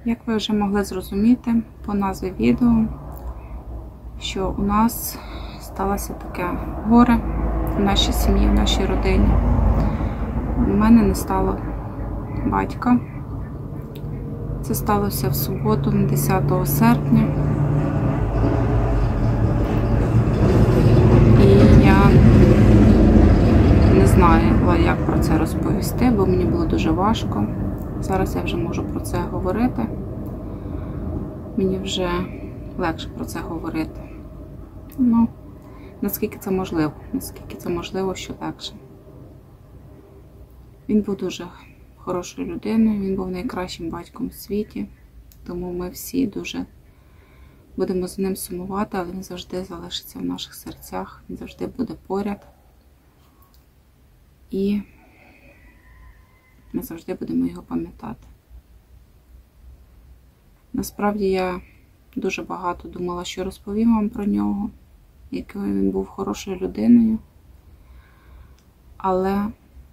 Як ви вже могли зрозуміти по назві відео, що у нас сталося таке горе в нашій сім'ї, в нашій родині. У мене не стало батька. Це сталося в суботу, 10 серпня. І я не знаю, як про це розповісти, бо мені було дуже важко. Зараз я вже можу про це говорити. Мені вже легше про це говорити. Ну, наскільки це можливо, що легше. Він був дуже хорошою людиною, він був найкращим батьком у світі, тому ми всі дуже будемо за ним сумувати, але він завжди залишиться в наших серцях, він завжди буде поряд. І ми завжди будемо його пам'ятати. Насправді я дуже багато думала, що розповім вам про нього, якою він був хорошою людиною, але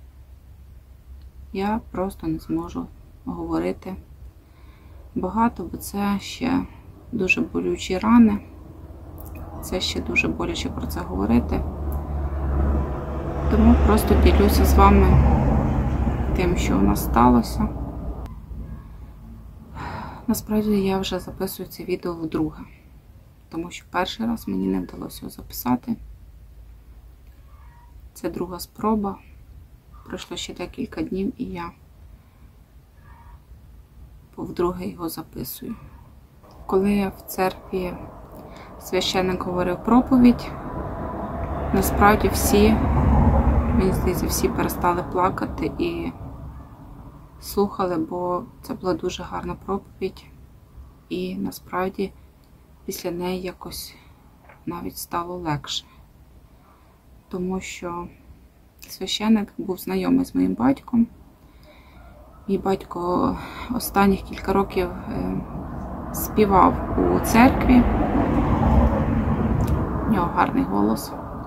я просто не зможу говорити багато, бо це ще дуже болючі рани, це ще дуже боляче про це говорити. Тому просто ділюся з вами тим, що у нас сталося. Насправді я вже записую це відео вдруге, тому що перший раз мені не вдалося його записати. Це друга спроба. Пройшло ще декілька днів, і я вдруге його записую. Коли в церкві священник говорив проповідь, насправді мені здається, всі перестали плакати і слухали, бо це була дуже гарна проповідь. І насправді після неї якось навіть стало легше. Тому що священник був знайомий з моїм батьком. Мій батько останніх кілька років співав у церкві. У нього гарний голос.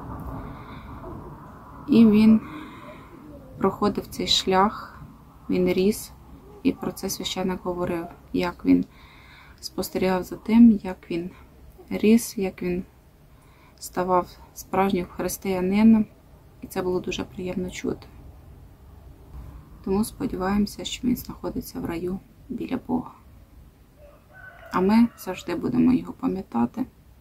І він проходив цей шлях, він ріс, і про це священник говорив, як він спостерігав за тим, як він ріс, як він ставав справжнім християнином, і це було дуже приємно чути. Тому сподіваємося, що він знаходиться в раю біля Бога. А ми завжди будемо його пам'ятати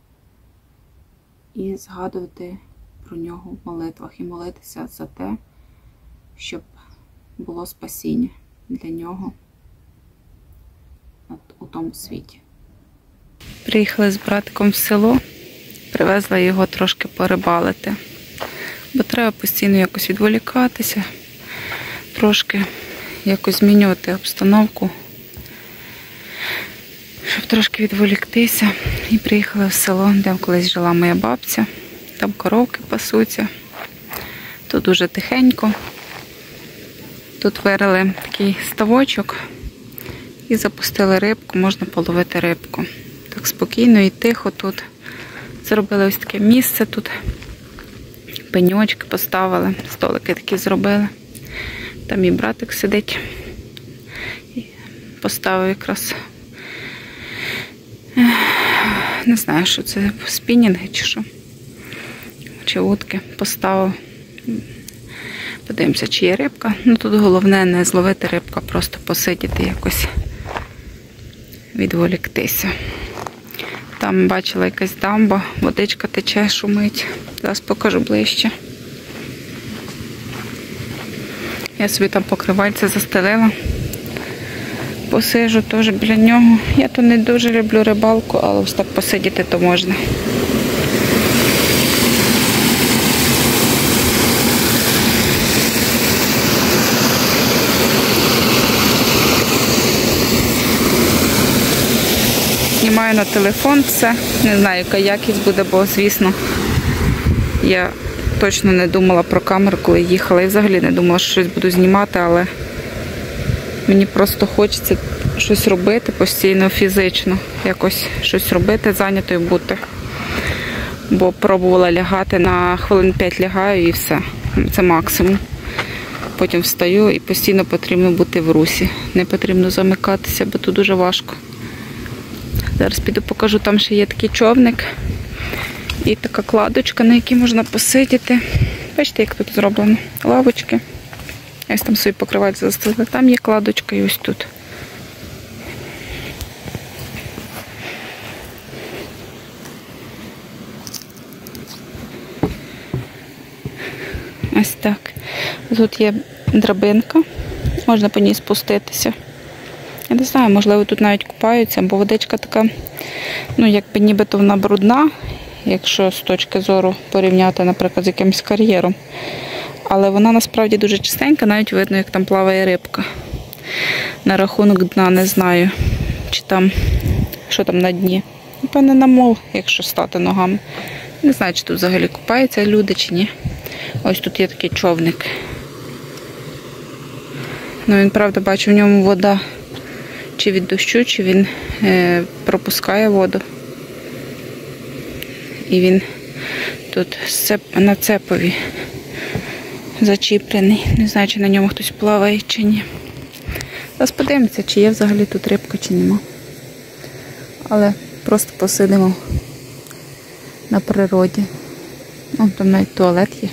і згадувати про нього в молитвах і молитися за те, щоб було спасіння для нього у тому світі. Приїхали з братком в село, привезла його трошки порибалити, бо треба постійно якось відволікатися, трошки якось змінювати обстановку, щоб трошки відволіктися. І приїхали в село, де колись жила моя бабця. Там коровки пасуться. Тут дуже тихенько. Тут вирили такий ставочок і запустили рибку, можна половити рибку. Так спокійно і тихо тут. Зробили ось таке місце тут. Пеньочки поставили, столики такі зробили. Там мій братик сидить. Поставив якраз, не знаю, що це, спінінги чи що. Чи утки поставив. Подивимося, чи є рибка. Ну, тут головне не зловити рибку, а просто посидіти якось, відволіктися. Там бачила якась дамба, водичка тече, шумить. Зараз покажу ближче. Я собі там покривальце застелила. Посижу теж біля нього. Я то не дуже люблю рибалку, але ось так посидіти то можна. Знімаю на телефон все. Не знаю, яка якість буде, бо, звісно, я точно не думала про камеру, коли їхала. І взагалі не думала, що щось буду знімати, але мені просто хочеться щось робити постійно, фізично. Якось щось робити, зайнятою бути. Бо пробувала лягати, на хвилин 5 лягаю і все. Це максимум. потім встаю і постійно потрібно бути в русі. Не потрібно замикатися, бо тут дуже важко. Зараз піду покажу, там ще є такий човник і така кладочка, на якій можна посидіти. Бачите, як тут зроблено? Лавочки. Ось там собі покривають застили. Там є кладочка і ось тут. Ось так. Тут є драбинка, можна по ній спуститися. Я не знаю, можливо, тут навіть купаються, бо водичка така, ну, якби нібито вона брудна, якщо з точки зору порівняти, наприклад, з якимось кар'єром. Але вона насправді дуже чистенька, навіть видно, як там плаває рибка. На рахунок дна не знаю, чи там, що там на дні. Напевне, на мол, якщо стати ногами. Не знаю, чи тут взагалі купаються люди, чи ні. Ось тут є такий човник. Ну, він, правда, бачу, в ньому вода чи від дощу, чи він пропускає воду. І він тут на цепові зачіплений. Не знаю, чи на ньому хтось плаває, чи ні. Зараз подивимося, чи є взагалі тут рибка, чи нема. Але просто посидимо на природі. О, там навіть туалет є.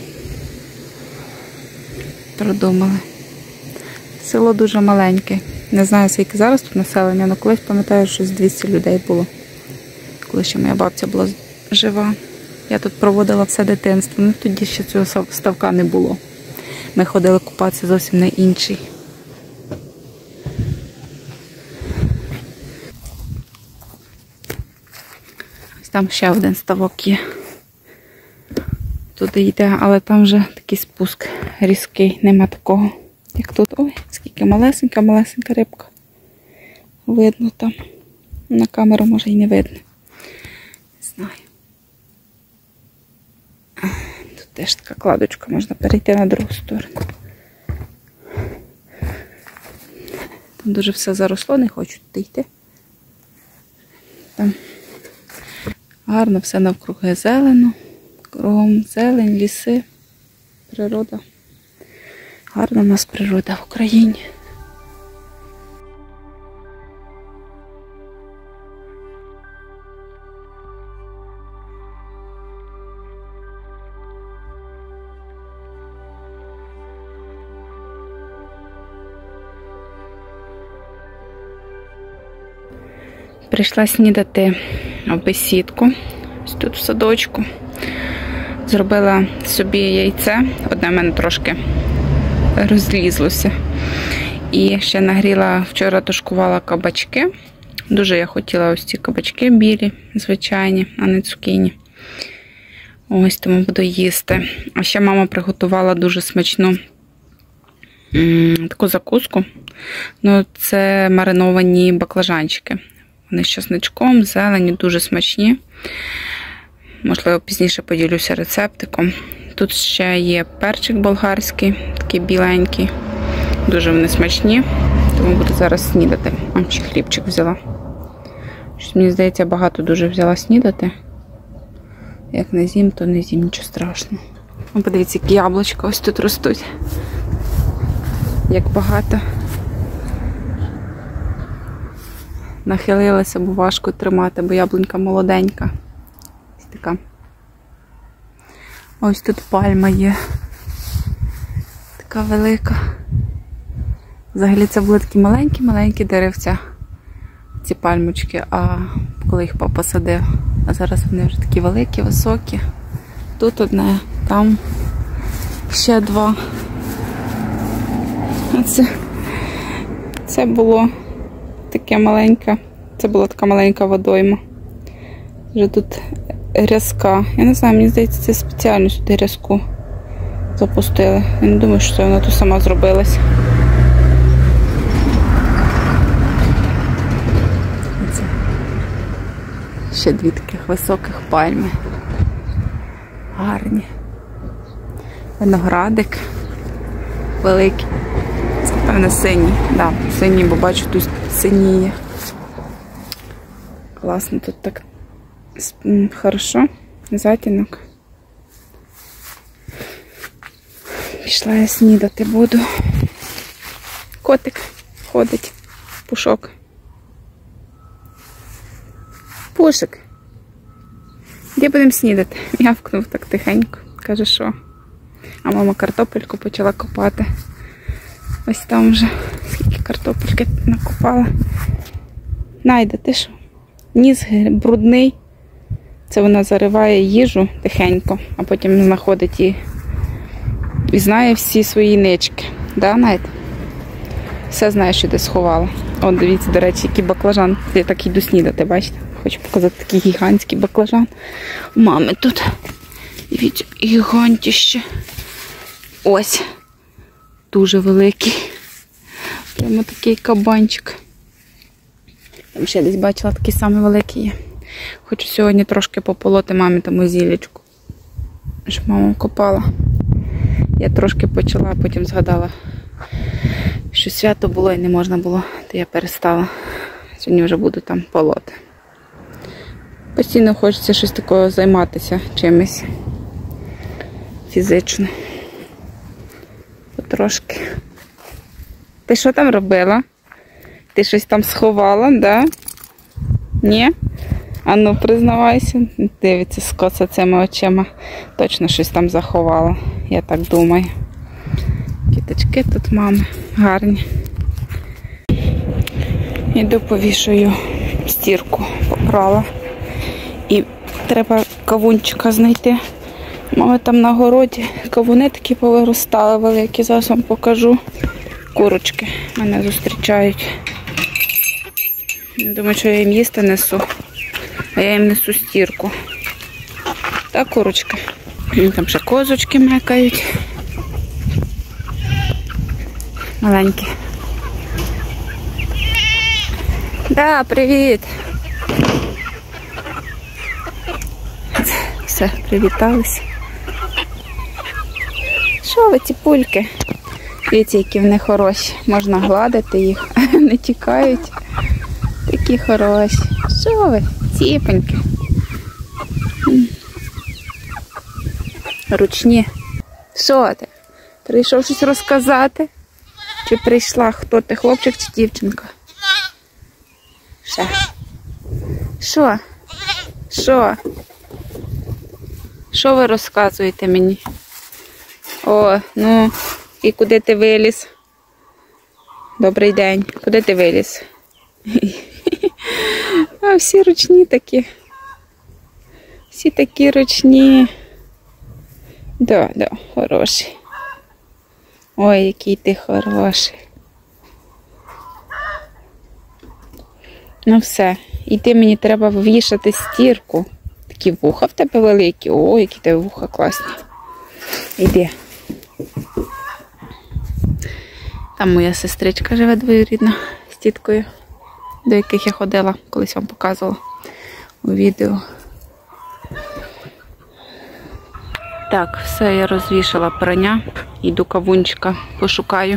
Продумали. Село дуже маленьке. Не знаю, скільки зараз тут населення, але колись, пам'ятаю, що 200 людей було. Коли ще моя бабця була жива. Я тут проводила все дитинство. Ну, тоді ще цього ставка не було. Ми ходили купатися зовсім на інший. Ось там ще один ставок є. Туди йде, але там вже такий спуск різкий, нема такого, як тут. Ой, скільки малесенька рибка. Видно там. На камеру може і не видно. Не знаю. Тут теж така кладочка, можна перейти на другу сторону. Там дуже все заросло, не хочу туди йти. Там гарно все навкруги зелено. Кругом зелень, ліси, природа. Гарна у нас природа в Україні. Прийшла снідати в бесідку, ось тут в садочку. Зробила собі яйце, одне в мене трошки розлізлося. І ще нагріла, вчора тушкувала кабачки. Дуже я хотіла ось ці кабачки білі, звичайні, а не цукіні. Ось, тому буду їсти. А ще мама приготувала дуже смачну таку закуску. Ну, це мариновані баклажанчики. Вони з чесничком, зелені, дуже смачні. Можливо, пізніше поділюся рецептиком. Тут ще є перчик болгарський, такий біленький. Дуже вони смачні, тому буду зараз снідати. А, ще хлібчик взяла. Щось, мені здається, багато дуже взяла снідати. Як не з'їм, то не з'їм, нічого страшного. Подивіться, які яблучка ось тут ростуть. Як багато. Нахилилася, бо важко тримати, бо яблунька молоденька. Ось така. Ось тут пальма є. Така велика. Взагалі це були такі маленькі деревця. Ці пальмочки, а коли їх папа садив. А зараз вони вже такі великі, високі. Тут одне, там ще два. Це було таке маленьке. Це була така маленька водойма. Вже тут рязка. Я не знаю, мені здається, це спеціально сюди рязку запустили. Я не думаю, що вона тут сама зробилась. Це ще дві таких високих пальми. Гарні. Виноградик великий. Це, певно, синій. Так, синій, бо бачу, тут синіє. Класно, тут так хорошо. Затінок. Пішла я снідати буду. Котик ходить. Пушок. Пушик. Де будемо снідати? М'явкнув так тихенько. Каже, що? А мама картопельку почала копати. Ось там вже скільки картопельки накопала. Найда, ти що? Ніс брудний. Це вона зариває їжу тихенько, а потім знаходить і знає всі свої нички. Да, Найда? Все знає, що ти сховала. От, дивіться, до речі, який баклажан. Я так йду снідати, бачите? Хочу показати такий гігантський баклажан. У мами тут. Дивіться, гігантіще. Ось. Дуже великий. Прямо такий кабанчик. Там ще десь бачила, такий самий великий є. Хочу сьогодні трошки пополоти мамі тому зілечку. Щоб мама копала. Я трошки почала, а потім згадала, що свято було і не можна було, то я перестала. Сьогодні вже буду там полоти. Постійно хочеться щось такого займатися чимось фізично. Потрошки. Ти що там робила? Ти щось там сховала, да? Ні? А ну, признавайся. Дивиться скоса цими очима. Точно щось там заховала. Я так думаю. Кіточки тут мами гарні. Іду повішую стірку. Попрала. І треба кавунчика знайти. Мама там на городі кавуни такі повиростали великі. Зараз вам покажу. Курочки мене зустрічають. Думаю, що я їм їсти несу. А я їм несу стірку. Так, курочки. Там ще козочки мекають. Маленькі. Да, привіт. Все, привіталися. Що ви, ці пульки? Дивіться, які вони хороші. Можна гладити їх, не тікають. Такі хороші. Що ви, ціпенькі. Ручні. Що ти? Прийшов щось розказати? Чи прийшла? Хто ти, хлопчик чи дівчинка? Ще. Що? Що? Що ви розказуєте мені? О, ну, і куди ти виліз? Добрий день. Куди ти виліз? А, всі ручні такі. Всі такі ручні. Да, хороший. Ой, який ти хороший. Ну все, йти мені треба ввішати стірку. Такі вуха в тебе великі. О, які тебе вуха класні. Йди. Там моя сестричка живе двоюрідна з тіткою, до яких я ходила, колись вам показувала у відео. Так, все, я розвішала прання. Йду кавунчика пошукаю.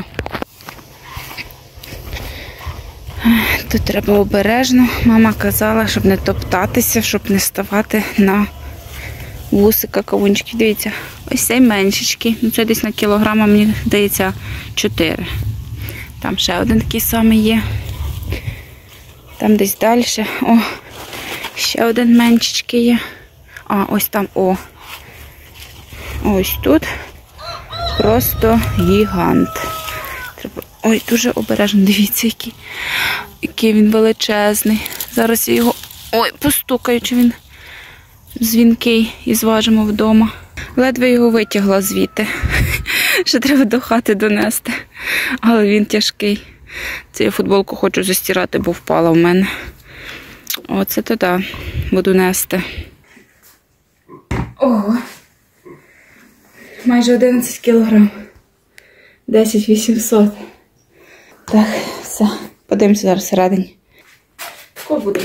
Тут треба обережно. Мама казала, щоб не топтатися, щоб не ставати на вусика кавунчиків. Дивіться, ось цей меншечкий. Це десь на кілограма, мені здається, 4. Там ще один такий самий є. Там десь далі. О, ще один меншечкий є. А, ось там, о. Ось тут. Просто гігант. Треба... Ой, дуже обережно. Дивіться, який він величезний. Зараз я його... Ой, постукаю, чи він дзвінкий і зважимо вдома. Ледве його витягла звідти. Ще треба до хати донести. Але він тяжкий. Це я футболку хочу застирати, бо впала в мене. Оце туди буду нести. Ого. Майже 11 кілограм. 10 800. Так, все. Подивимося зараз всередині. Ко буде?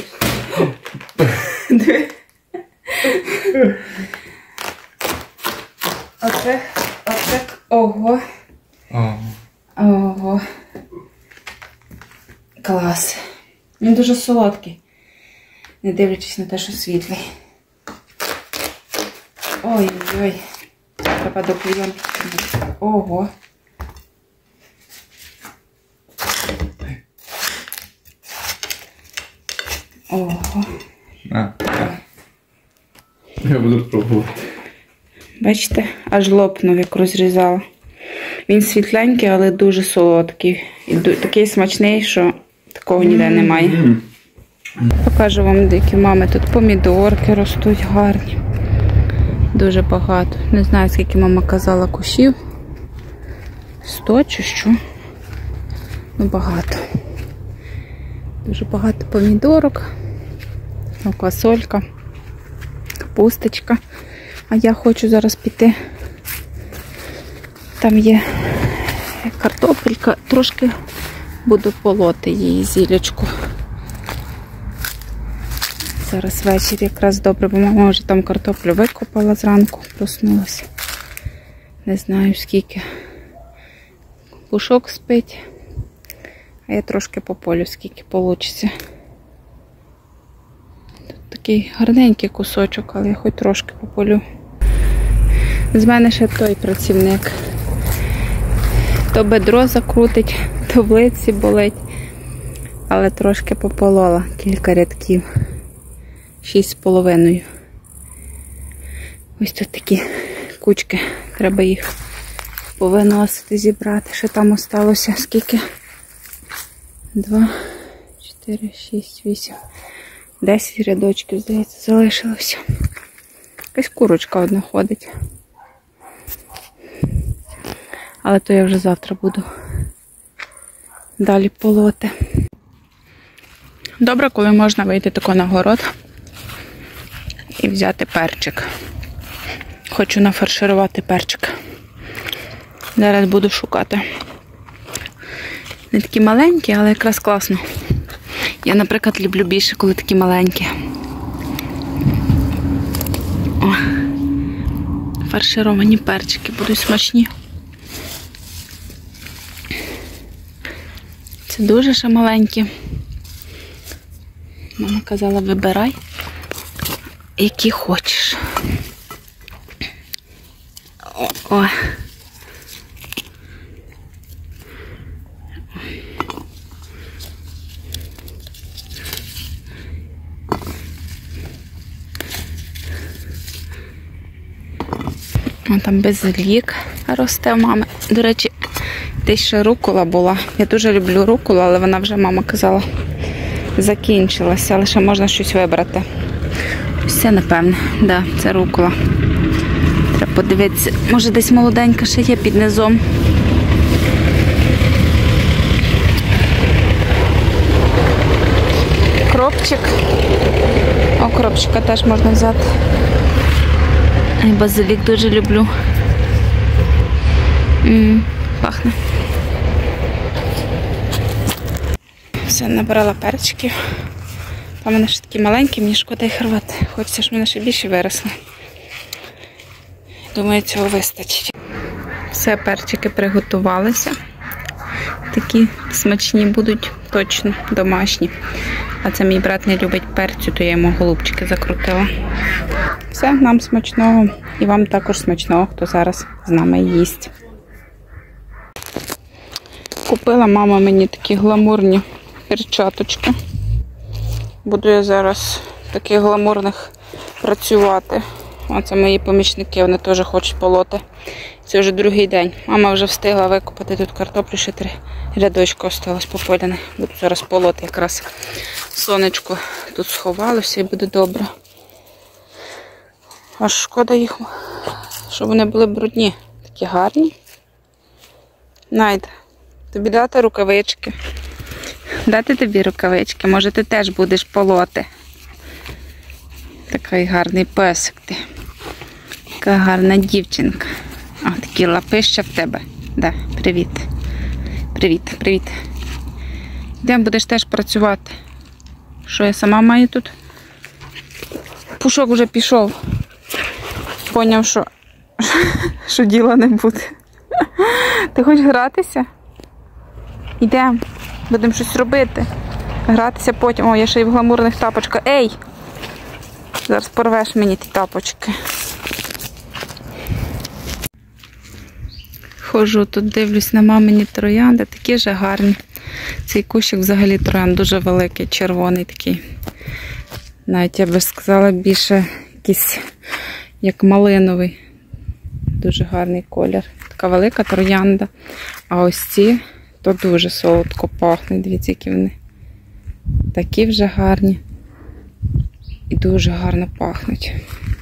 Оце. Ого. Ого. Клас. Він дуже солодкий. Не дивлячись на те, що світлий. Ой-ой-ой. Треба до клійонки. Ого. Ого. Я буду пробувати. Бачите, аж лопнув, як розрізала. Він світленький, але дуже солодкий. І такий смачний, що такого ніде немає. Покажу вам, які в мами тут помідорки ростуть гарні. Дуже багато. Не знаю, скільки мама казала кущів. 100 чи що. Ну, багато. Дуже багато помідорок. Квасолька. Капусточка. А я хочу зараз піти. Там є картопелька. Трошки буду полоти її зілечку. Зараз ввечері якраз добре, бо мама вже там картоплю викопала зранку, проснулася. Не знаю скільки. Пушок спить. А я трошки пополю, скільки вийде. Тут такий гарненький кусочок, але я хоч трошки пополю. З мене ще той працівник. То бедро закрутить, то в лиці болить. Але трошки пополола кілька рядків. 6,5. Ось тут такі кучки. Треба їх повиносити, зібрати. Що там осталося? Скільки? 2, 4, 6, 8. 10 рядочків, здається, залишилося. Якась курочка одна ходить. Але то я вже завтра буду далі полоти. Добре, коли можна вийти тако на город і взяти перчик. Хочу нафарширувати перчик. Зараз буду шукати. Не такі маленькі, але якраз класно. Я, наприклад, люблю більше, коли такі маленькі. О, фаршировані перчики будуть смачні. Це дуже ще маленькі. Мама казала, вибирай, які хочеш. О. Там безлік росте в мами. До речі, десь ще рукола була. Я дуже люблю руколу, але вона вже, мама казала, закінчилася. Але ще можна щось вибрати. Ось це, напевне. Да, це рукола. Треба подивитися. Може, десь молоденька ще є під низом. Кропчик. О, кропчика теж можна взяти. Базилік дуже люблю. Пахне. Все, набрала перчиків. Там вони ще такі маленькі, мені шкода їх рвати. Хочеться, щоб вони ще більше виросли. Думаю, цього вистачить. Все, перчики приготувалися. Такі смачні будуть, точно, домашні. А це мій брат не любить перцю, то я йому голубчики закрутила. Все, нам смачного. І вам також смачного, хто зараз з нами їсть. Купила мама мені такі гламурні перчаточки. Буду я зараз в таких гламурних працювати. Оце мої помічники, вони теж хочуть полоти. Це вже другий день. Мама вже встигла викопати тут картоплю, ще 3 рядочки осталось пополяне. Буду зараз полоти, якраз сонечко тут сховалося і буде добре. Аж шкода їх, щоб вони були брудні. Такі гарні. Найде, тобі дати рукавички? Дати тобі рукавички? Може, ти теж будеш полоти? Такий гарний песик ти. Така гарна дівчинка. О, такі лапища в тебе. Да, привіт. Привіт, привіт. Йдемо, будеш теж працювати. Що я сама маю тут? Пушок вже пішов. Поняв, що діла не буде. Ти хочеш гратися? Йдемо. Будемо щось робити. Гратися потім. О, я ще й в гламурних тапочках. Ей! Зараз порвеш мені ті тапочки. Ходжу тут, дивлюсь на мамині троянди, такі ж гарні. Цей кущик взагалі троянд дуже великий, червоний такий. Навіть я би сказала, більше якийсь як малиновий. Дуже гарний колір. Така велика троянда. А ось ці, то дуже солодко пахнуть. Дивіться, які вони. Такі вже гарні. І дуже гарно пахнуть.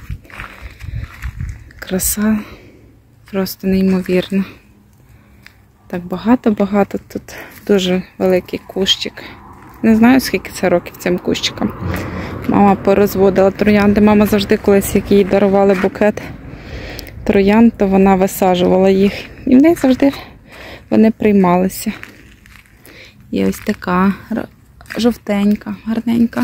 Краса просто неймовірна. Так багато-багато тут. Дуже великий кущик. Не знаю, скільки це років цим кущикам. Мама порозводила троянди. Мама завжди колись, як їй дарували букет троянд, то вона висаджувала їх. І в неї завжди вони приймалися. І ось така жовтенька, гарненька.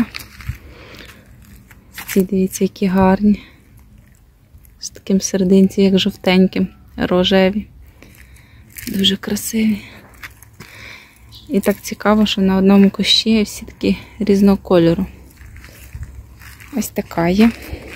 Ці, дивіться, які гарні. З таким серединці, як жовтеньким, рожеві. Дуже красиві. І так цікаво, що на одному кущі всі такі різного кольору. Ось така є.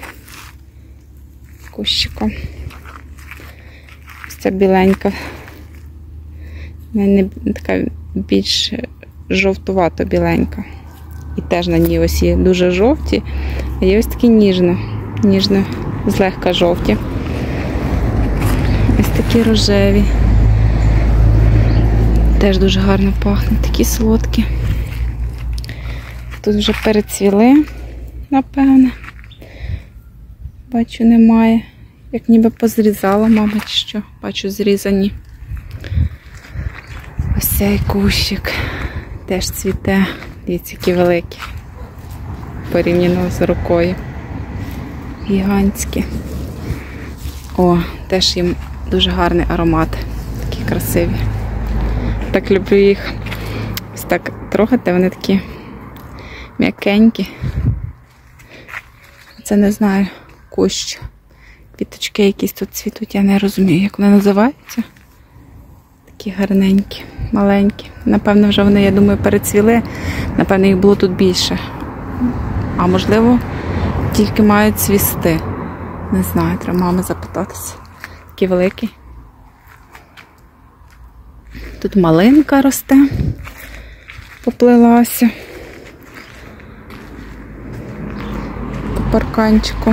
Кущиком. Ось ця біленька. У мене така більш жовтувато біленька. І теж на ній ось є дуже жовті, а є ось такі ніжно, злегка жовті. Ось такі рожеві. Теж дуже гарно пахнуть, такі солодкі. Тут вже перецвіли, напевне. Бачу, немає. Як ніби позрізала, мама, чи що. Бачу, зрізані. Ось цей кущик теж цвіте. Дивіться, які великі. Порівняно з рукою. Гігантські. О, теж їм дуже гарний аромат. Такі красиві. Так люблю їх. Ось так трогати, вони такі м'якенькі. Це не знаю, кущ. Квіточки якісь тут цвітуть, я не розумію, як вони називаються. Такі гарненькі, маленькі. Напевно, вже вони, я думаю, перецвіли. Напевно, їх було тут більше. А можливо, тільки мають цвісти. Не знаю, треба мами запитатися. Такі великі. Тут малинка росте, поплилася по парканчику.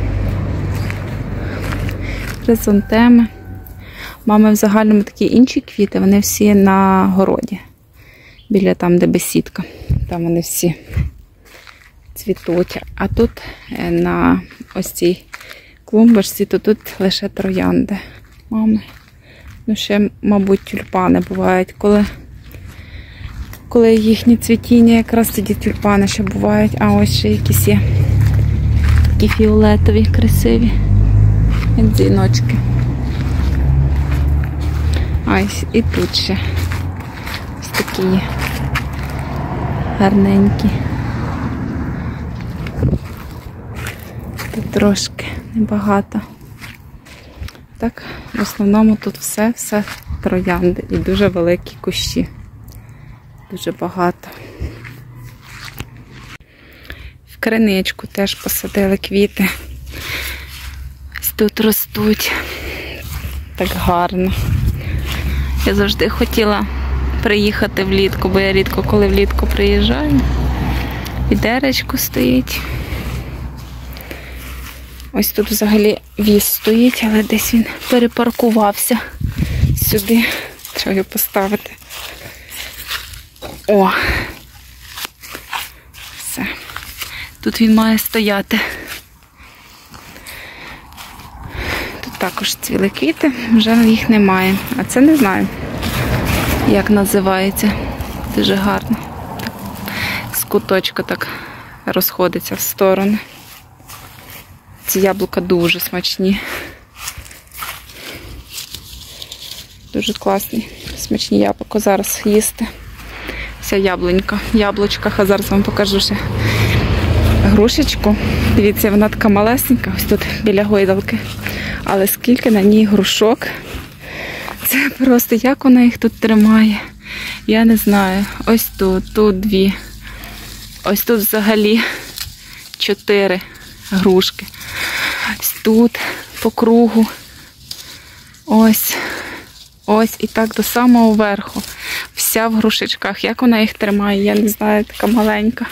Хризантеми. Мами в загальному такі інші квіти, вони всі на городі. Біля там, де бесідка. Там вони всі цвітуть. А тут на ось цій клумбочці, то тут лише троянди. Мами. Ну, ще, мабуть, тюльпани бувають, коли їхнє цвітіння, якраз тоді тюльпани ще бувають. А ось ще якісь є такі фіолетові, красиві, як дзвіночки. А ось і тут ще ось такі є гарненькі. Тут трошки небагато. Так, в основному тут все троянди і дуже великі кущі. Дуже багато. В криничку теж посадили квіти. Ось тут ростуть. Так гарно. Я завжди хотіла приїхати влітку, бо я рідко коли влітку приїжджаю. Відеречко стоїть. Ось тут взагалі віз стоїть, але десь він перепаркувався сюди. Треба його поставити. О! Все. Тут він має стояти. Тут також цвіли квіти, вже їх немає. А це не знаю, як називається. Дуже гарно. З куточка так розходиться в сторони. Ці яблука дуже смачні. Дуже класні, смачні яблука зараз їсти. Вся яблунька в яблучках, а зараз вам покажу ще грушечку. Дивіться, вона така малесенька, ось тут біля гойдалки. Але скільки на ній грушок. Це просто, як вона їх тут тримає. Я не знаю. Ось тут 2. Ось тут взагалі 4 грушки. Ось тут по кругу. Ось. Ось і так до самого верху. Вся в грушечках. Як вона їх тримає, я не знаю, така маленька.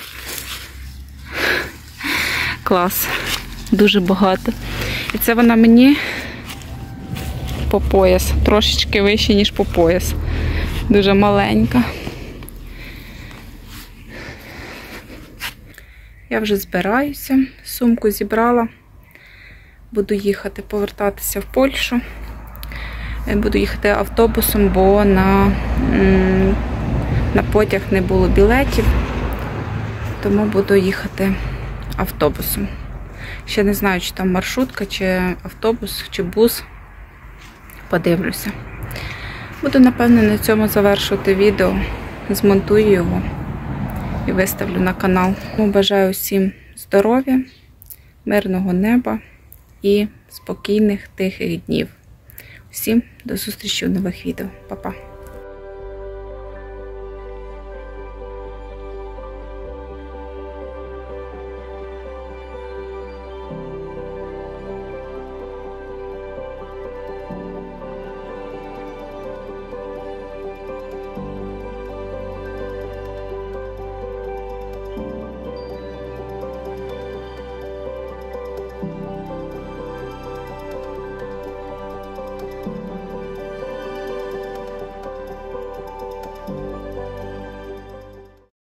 Клас. Дуже багато. І це вона мені по пояс. Трошечки вище, ніж по пояс. Дуже маленька. Я вже збираюся. Сумку зібрала. Буду їхати, повертатися в Польщу. Буду їхати автобусом, бо на потяг не було білетів. Тому буду їхати автобусом. Ще не знаю, чи там маршрутка, чи автобус, чи бус. Подивлюся. Буду, напевно, на цьому завершувати відео. Змонтую його і виставлю на канал. Бажаю всім здоров'я, мирного неба і спокійних, тихих днів. Всім до зустрічі у нових відео. Па-па!